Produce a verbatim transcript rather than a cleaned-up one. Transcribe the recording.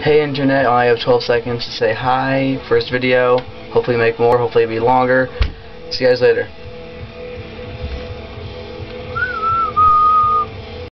Hey internet, I have twelve seconds to say hi. First video. Hopefully make more, hopefully it'll be longer. See you guys later.